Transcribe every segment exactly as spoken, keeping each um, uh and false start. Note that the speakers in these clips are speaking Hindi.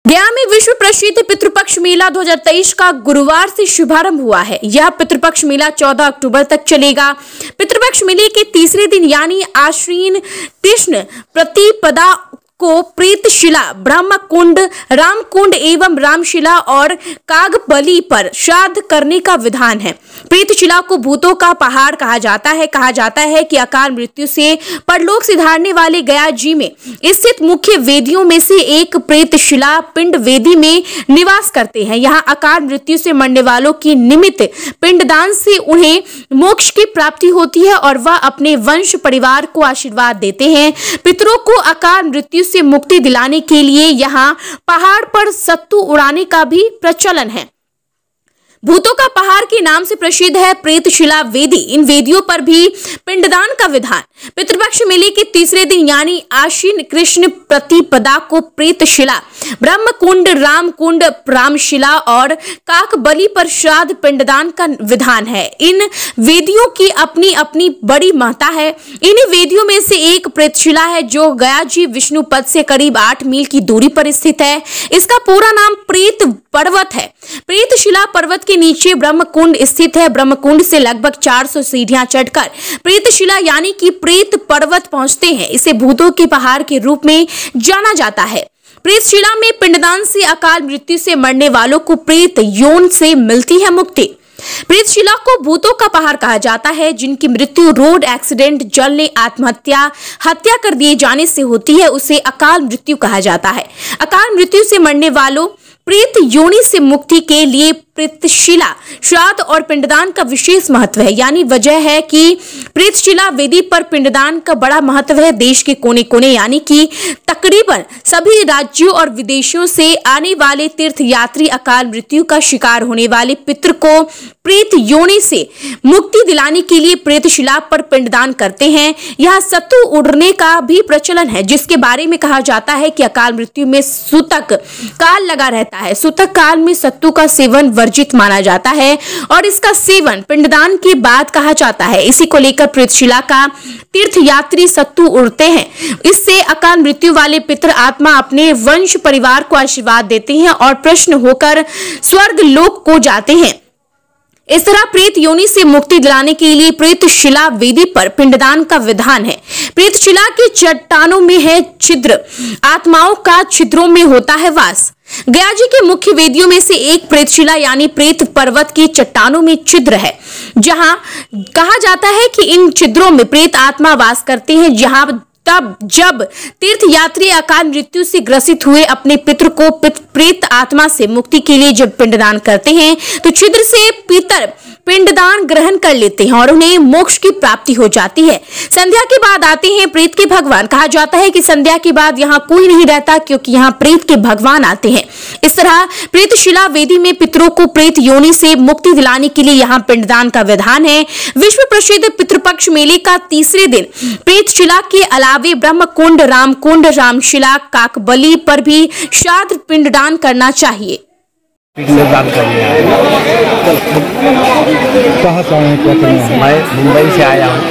गया में विश्व प्रसिद्ध पितृपक्ष मेला दो हज़ार तेईस का गुरुवार से शुभारंभ हुआ है। यह पितृपक्ष मेला चौदह अक्टूबर तक चलेगा। पितृपक्ष मेले के तीसरे दिन यानी आश्विन कृष्ण प्रतिपदा को प्रेतशिला, ब्रह्मकुंड, रामकुंड एवं रामशिला और कागबली पर श्राद्ध करने का विधान है। प्रेतशिला को भूतों का पहाड़ कहा जाता है। कहा जाता है कि अकाल मृत्यु से परलोक सिधारने वाले गया जी में स्थित मुख्य वेदियों में से एक प्रेतशिला पिंड वेदी में निवास करते हैं। यहाँ अकाल मृत्यु से मरने वालों की निमित्त पिंडदान से उन्हें मोक्ष की प्राप्ति होती है और वह अपने वंश परिवार को आशीर्वाद देते हैं। पितरों को अकाल मृत्यु से मुक्ति दिलाने के लिए यहाँ पहाड़ पर सत्तू उड़ाने का भी प्रचलन है। भूतों का पहाड़ के नाम से प्रसिद्ध है प्रेतशिला वेदी। इन वेदियों पर भी पिंडदान का विधान। पितृपक्ष मेले के तीसरे दिन यानी आश्विन कृष्ण प्रतिपदा को प्रेतशिला, ब्रह्मकुंड, रामकुंड, रामशिला और काकबली पर श्राद्ध पिंडदान का विधान है। इन वेदियों की अपनी अपनी बड़ी महत्ता है। इन वेदियों में से एक प्रेतशिला है जो गया जी विष्णु पद से करीब आठ मील की दूरी पर स्थित है। इसका पूरा नाम प्रेत पर्वत है। प्रेतशिला पर्वत के नीचे ब्रह्मकुंड स्थित है। ब्रह्मकुंड से लगभग चार सौ सीढ़ियां चढ़कर प्रेतशिला यानी कि प्रेत पर्वत पहुंचते हैं। इसे भूतों के पहाड़ के रूप में जाना जाता है। प्रेतशिला में पिंडदान से अकाल मृत्यु से मरने वालों को प्रेत योन से मिलती है मुक्ति। प्रेतशिला को भूतों का पहाड़ कहा जाता है। जिनकी मृत्यु रोड एक्सीडेंट, जलने, आत्महत्या, हत्या कर दिए जाने से होती है उसे अकाल मृत्यु कहा जाता है। अकाल मृत्यु से मरने वालों प्रेत योनि से मुक्ति के लिए प्रेतशिला श्राद्ध और पिंडदान का विशेष महत्व है। यानी वजह है कि प्रेतशिला वेदी पर पिंडदान का बड़ा महत्व है। देश के कोने कोने यानी कि तकरीबन सभी राज्यों और विदेशों से आने वाले तीर्थ यात्री अकाल मृत्यु का शिकार होने वाले पितृ को प्रेत योनि से मुक्ति दिलाने के लिए प्रेतशिला पर पिंडदान करते हैं। यहाँ सत्तू उड़ने का भी प्रचलन है, जिसके बारे में कहा जाता है कि अकाल मृत्यु में सूतक काल लगा रहता है। सूतक काल में सत्तू का सेवन वर्जित माना जाता है और इसका सेवन पिंडदान के बाद कहा जाता है। इसी को लेकर प्रेतशिला का तीर्थ यात्री सत्तू उड़ते हैं। इससे अकाल मृत्यु वाले पितृ आत्मा अपने वंश परिवार को आशीर्वाद देते हैं और प्रसन्न होकर स्वर्ग लोक को जाते हैं। इस तरह प्रेत योनि से मुक्ति दिलाने के लिए प्रेतशिला वेदी पर पिंडदान का विधान है। प्रेतशिला के चट्टानों में है छिद्र, आत्माओं का छिद्रों में होता है वास। गया जी के मुख्य वेदियों में से एक प्रेतशिला यानी प्रेत पर्वत की चट्टानों में छिद्र है, जहां कहा जाता है कि इन छिद्रों में प्रेत आत्मा वास करते हैं। जहां तब जब तीर्थ यात्री अकाल मृत्यु से ग्रसित हुए अपने पितृ को प्रेत आत्मा से मुक्ति के लिए जब पिंडदान करते हैं तो छिद्र से पितर पिंडदान ग्रहण कर लेते हैं और उन्हें मोक्ष की प्राप्ति हो जाती है। संध्या के बाद आते हैं प्रेत के भगवान। कहा जाता है कि संध्या के बाद यहाँ कोई नहीं रहता क्योंकि यहाँ प्रेत के भगवान आते हैं। इस तरह प्रेतशिला वेदी में पितरों को प्रेत योनि से मुक्ति दिलाने के लिए यहाँ पिंडदान का विधान है। विश्व प्रसिद्ध पितृपक्ष मेले का तीसरे दिन प्रेतशिला के अलावे ब्रह्मकुंड, रामकुंड, रामशिला, काकबली पर भी श्राद्ध पिंडदान करना चाहिए। पिंडदान करने आए कहाँ से आए हैं? मैं मुंबई से आया हूँ।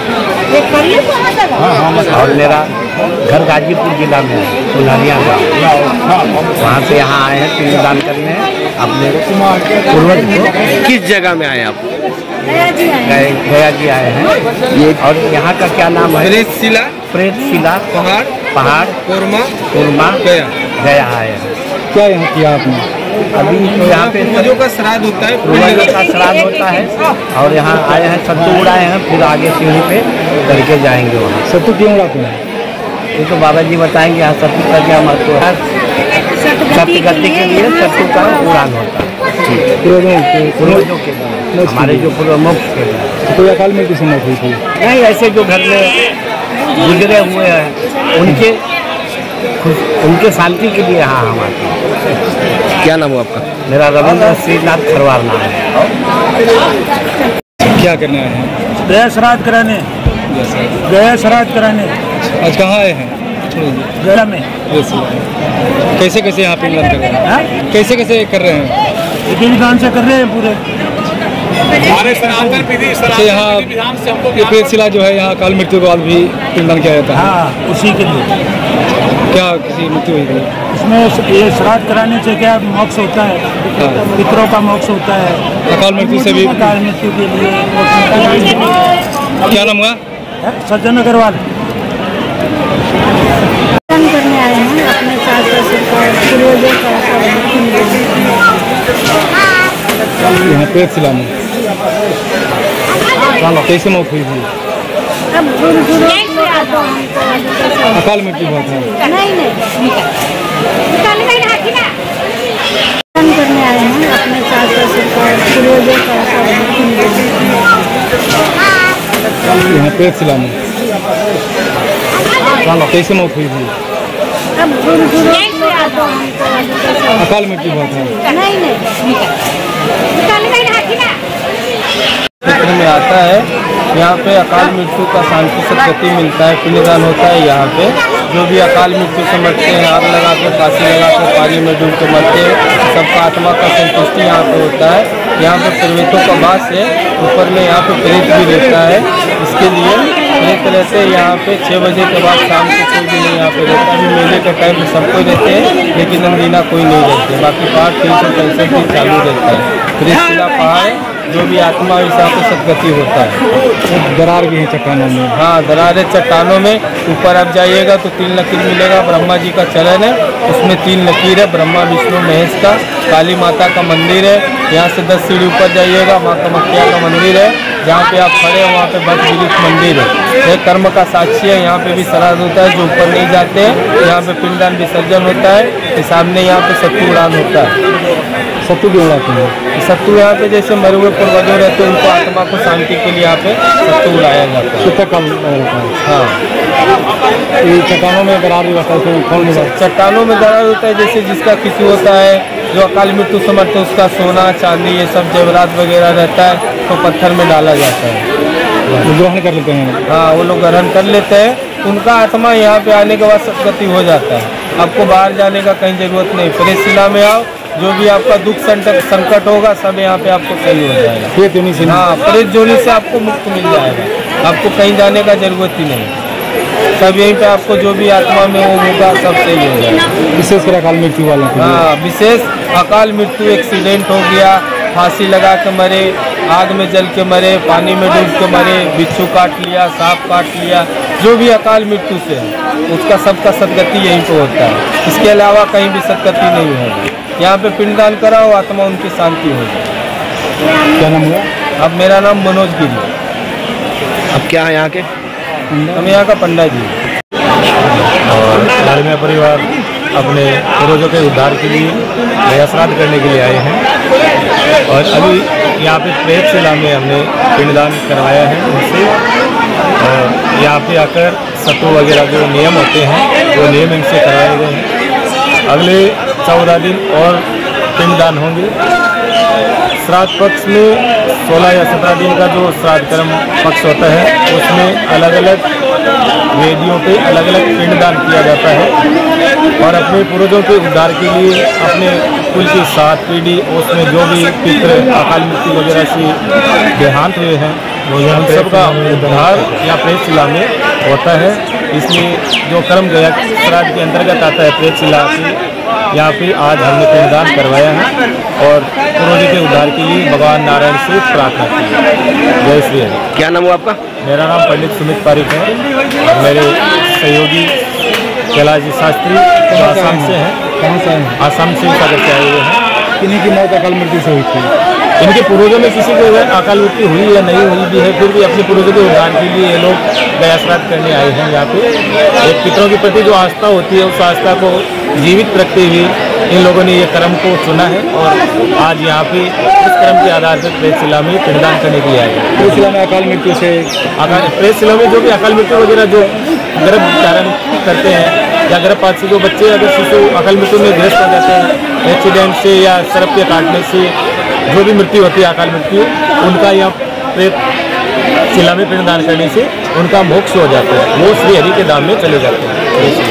हाँ हाँ और मेरा घर गाजीपुर जिला में है, कुल्हारिया गाँव। वहाँ से यहाँ आए हैं पिंडदान करने अपने पूर्वज को। किस जगह में आए आप? गया जी आए हैं। ये और यहाँ का क्या नाम है? प्रेतशिला प्रेतशिला पहाड़ पहाड़ कोरमा कोरमा गया गया आए हैं। क्या यहाँ किया आपने? अभी तो यहाँ पे पूर्वजों का श्राद्ध होता है, पूर्वजों का श्राद्ध होता है और यहाँ आए हैं सत्तू उड़ाए हैं। फिर आगे सीढ़ी पे करके जाएंगे वहाँ। सत्तू क्यों उड़ाते हैं? ये तो बाबा जी बताएंगे। यहाँ सत्तू का क्या महत्व है? सत्य गति के लिए सत्तू का उड़ान होता है पूर्वजों के लिए, हमारे जो पूर्व मोक्ष के लिए। कोई अकाल मृत्यु से मौत हुई थी? नहीं, ऐसे जो घर में गुजरे हुए हैं उनके उनके शांति के लिए यहाँ हम आते हैं। क्या नाम है आपका? मेरा रविंद्र श्रीनाथ खरवार नाम है। क्या करने आए हैं? गया श्राद्ध कराने। गया श्राद्ध कराने। आज कहाँ आए हैं? गया में। कैसे कैसे यहाँ पिंडदान कर रहे हैं? कैसे कैसे कर रहे हैं? पिंडदान से कर रहे हैं पूरे। अच्छा, यहाँ ये प्रेतशिला जो है यहाँ अकाल मृत्यु के बाद भी पिंडदान किया जाता है। हाँ, उसी के लिए। क्या किसी मृत्यु हुई थी? इसमें ये श्राद्ध कराने से क्या मोक्ष होता है, पितरों का मोक्ष होता है, अकाल मृत्यु से भी। अकाल मृत्यु के लिए। क्या नाम हुआ? सज्जन अग्रवाल। करने आए हैं अपने सास ससुर का, पूर्वजों का। यहाँ पेट सिलाने कैसे मौत हुई थी? अब गुरु गुरु अकाल मृत्यु हुआ था? नहीं नहीं करने आए हैं अपने सास ससुर का, पूर्वजों का। यहाँ पेट सिलाने कैसे मौत हुई थी? अब गुरु गुरु अकाल मृत्यु हुआ था? नहीं नहीं क्षेत्र में आता है। यहाँ पे अकाल मृत्यु का शांति सदगति मिलता है, पिंडदान होता है। यहाँ पे जो भी अकाल मृत्यु से मरते हैं, आग लगा के, फांसी लगा के, पानी में डूब के मरते हैं, सबका आत्मा का संतुष्टि यहाँ पे होता है। यहाँ पे प्रेतों का वास है, ऊपर में यहाँ पे प्रेत भी रहता है। इसके लिए प्रेत रहते हैं यहाँ पे छः बजे के बाद, शाम को कोई भी नहीं यहाँ पे रहता है। मेले के टाइम में सब कोई रहते हैं, लेकिन अंदीना कोई नहीं रहते। बाकी पाठ तीन सौ पैंसठ दिन चालू रहता है। प्रेतशिला पहाड़ जो भी आत्मा हिसाब से सदगति होता है। दरार भी है चट्टानों में? हाँ, दरार है चट्टानों में। ऊपर आप जाइएगा तो तीन लकीर मिलेगा। ब्रह्मा जी का चरण है, उसमें तीन लकीर है, ब्रह्मा विष्णु महेश का। काली माता का मंदिर है। यहाँ से दस सीढ़ी ऊपर जाइएगा, माँ कामाख्या का मंदिर है। जहाँ पे आप खड़े हैं वहाँ पे बट विरित मंदिर है। ये कर्म का साक्षी है। यहाँ पे भी श्राद्ध होता है, जो ऊपर नहीं जाते हैं। यहाँ पे पिंडदान विसर्जन होता है। सामने यहाँ पे सत्तू उड़ान होता है। सत्तू भी उड़ाते हैं? सत्तू यहाँ पे जैसे मरे हुए पूर्वजों रहते हैं, उनको आत्मा को शांति के लिए यहाँ पे सत्तू उड़ाया जाता है। कितना कम रहता है? हाँ, ये चट्टानों में दरार भी होता है? कौन सा चट्टानों में दरार होता है? जैसे जिसका किसी होता है जो अकाल मृत्यु से मरते हैं, उसका सोना चांदी ये सब जेवरात वगैरह रहता है, तो पत्थर में डाला जाता है। ग्रहण कर लेते हैं? हाँ, वो लोग ग्रहण कर लेते हैं। उनका आत्मा यहाँ पे आने के बाद सदगति हो जाता है। आपको बाहर जाने का कहीं जरूरत नहीं। प्रेतशिला में आओ, जो भी आपका दुख संकट संकट होगा सब यहाँ पे आपको सही हो जाएगा। प्रेत जोनी से? हाँ, प्रेत जोनी से आपको मुक्त मिल जाएगा। आपको कहीं जाने का जरूरत ही नहीं। सब यहीं पे आपको जो भी आत्मा में वो होगा सब सही हो जाएगा। विशेषकर अकाल मृत्यु वाले? हाँ, विशेष अकाल मृत्यु, एक्सीडेंट हो गया, फांसी लगा के मरे, आग में जल के मरे, पानी में डूब के मरे, बिच्छू काट लिया, सांप काट लिया, जो भी अकाल मृत्यु से है उसका सबका सदगति यहीं पे होता है। इसके अलावा कहीं भी सदगति नहीं होगी। यहाँ पे पिंडदान कराओ, आत्मा उनकी शांति हो जाए। क्या नाम हुआ? अब मेरा नाम मनोज गिरी। अब क्या है यहाँ के? हम यहाँ का पंडा जी। और धर्मीय परिवार अपने पूर्वजों के उद्धार के लिए नया श्राद्ध करने के लिए आए हैं। और अभी यहाँ पे प्रेतशिला में हमने पिंडदान करवाया है उनसे। और यहाँ पे आकर सत्तू वगैरह जो नियम होते हैं वो नियम इनसे कराए गए हैं। अगले चौदह दिन और पिंडदान होंगे। श्राद्ध पक्ष में सोलह या सत्रह दिन का जो श्राद्ध कर्म पक्ष होता है उसमें अलग अलग वेदियों पे अलग अलग पिंडदान किया जाता है। और अपने पूर्वजों के उद्धार के लिए अपने कुल की सात पीढ़ी उसमें जो भी पितृ अकाल मृत्यु वगैरह से देहांत हुए हैं वो उन सबका उद्धार या प्रेतशिला में होता है। इसलिए जो कर्म गया श्राद्ध के अंतर्गत आता है प्रेतशिला से, यहाँ पे आज हमने पिंडदान करवाया है और पूर्वजों के उद्धार के लिए भगवान नारायण से प्रार्थना की है। जय श्री हरि। क्या नाम हुआ आपका? मेरा नाम पंडित सुमित पारिक है। मेरे सहयोगी कैलाश जी शास्त्री जो आसाम से हैं। कहाँ से हैं? आसाम से सागर से आए हुए हैं। किन्हीं की मौत अकाल मृत्यु से हुई थी? इनके पूर्वजों में किसी को अकाल मृत्यु हुई या नहीं हुई भी है, फिर भी अपने पूर्वजों के उद्धार के लिए ये लोग गया श्राद्ध करने आए हैं। यहाँ पे एक पितरों के प्रति जो आस्था होती है उस आस्था को जीवित रखते हुए इन लोगों ने ये कर्म को चुना है और आज यहाँ पे उस कर्म के आधार पर प्रेतशिला में पिंडदान करने के लिए आए हैं। प्रेतशिला में अकाल मृत्यु से अकाल प्रेतशिला में जो भी अकाल मृत्यु वगैरह जो गर्भ धारण करते हैं या गर्भपात से जो बच्चे अगर शिशु अकाल मृत्यु में ग्रस्त हो जाते हैं एक्सीडेंट से या सर्प के काटने से जो भी मृत्यु होती है अकाल मृत्यु, उनका यहाँ प्रेतशिला में पिंडदान करने से उनका मोक्ष हो जाता है। वो श्री हरि के धाम में चले जाते हैं।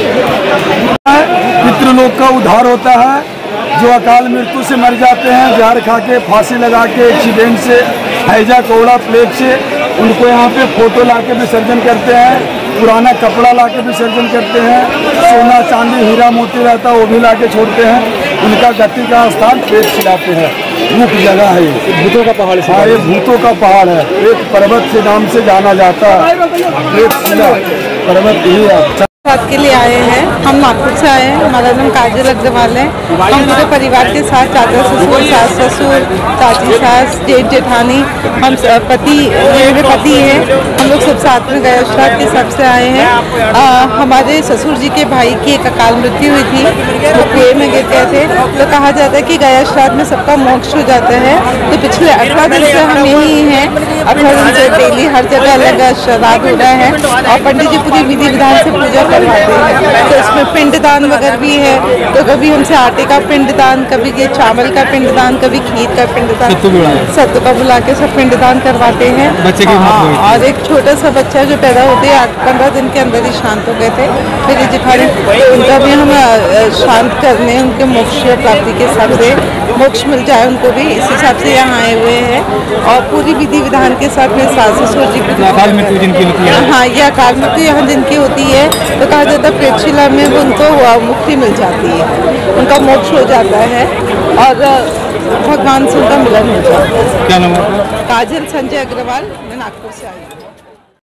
पितृलोक का उद्धार होता है। जो अकाल मृत्यु से मर जाते हैं, जहर खा के, फांसी लगा के, एक्सीडेंट से, हैजा कोड़ा प्लेग से, उनको यहाँ पे फोटो ला के विसर्जन करते हैं। पुराना कपड़ा ला के विसर्जन करते हैं, सोना चांदी हीरा मोती रहता है वो भी ला के छोड़ते हैं। उनका गति का स्थान प्रेत खिलाते हैं, मुख्य जगह है ये। भूतों का पहाड़ हाँ, ये भूतों का पहाड़ है, एक पर्वत के नाम से जाना जाता है। प्रेत शिला पर्वत ही है। बात के लिए आए हैं, हम नागपुर से आए हैं। हमारा नाम काजल अग्रवाल है। हम पूरे परिवार के साथ चाचा ससुर, सास ससुर, चाची सास, जेठ जेठानी, हम पति, मेरे पति हैं, हम लोग सब साथ में गया श्राद्ध के सब से आए हैं। आ, हमारे ससुर जी के भाई की एक अकाल मृत्यु हुई थी, वो कुएं में गिर गए थे। तो कहा जाता है कि गया श्राद्ध में सबका मोक्ष हो जाता है। तो पिछले अठारह दिन से हम यही हैं, अठारह दिन से डेली हर जगह अलग श्राद्ध हो रहा है और पंडित जी पूरी विधि विधान से पूजा करवाते हैं। तो इसमें पिंडदान वगैरह भी है, तो कभी हमसे आटे का पिंडदान, कभी ये चावल का पिंडदान, कभी खीर का पिंडदान, सत्तू का बुला के सब पिंडदान करवाते हैं। बच्चे की मौत हुई और एक छोटा सा बच्चा जो पैदा होते हैं आठ पंद्रह दिन के अंदर ही शांत हो गए थे। फिर ये जिठानी उनका भी हम शांत करने, उनके मोक्ष प्राप्ति के हिसाब से मोक्ष मिल जाए उनको भी, इस हिसाब से यहाँ आए हुए हैं। और पूरी विधि विधान के साथ में सास ससुर जी की अकाल मृत्यु जिनकी होती है, हाँ ये अकाल मृत्यु यहाँ जिनकी होती है, तो कहा जाता है प्रेतशिला में उनको मुक्ति मिल जाती है, उनका मोक्ष हो जाता है और भगवान से उनका मिलन हो जाता है। क्या नाम है? काजल संजय अग्रवाल, मैं नागपुर से आई हूँ।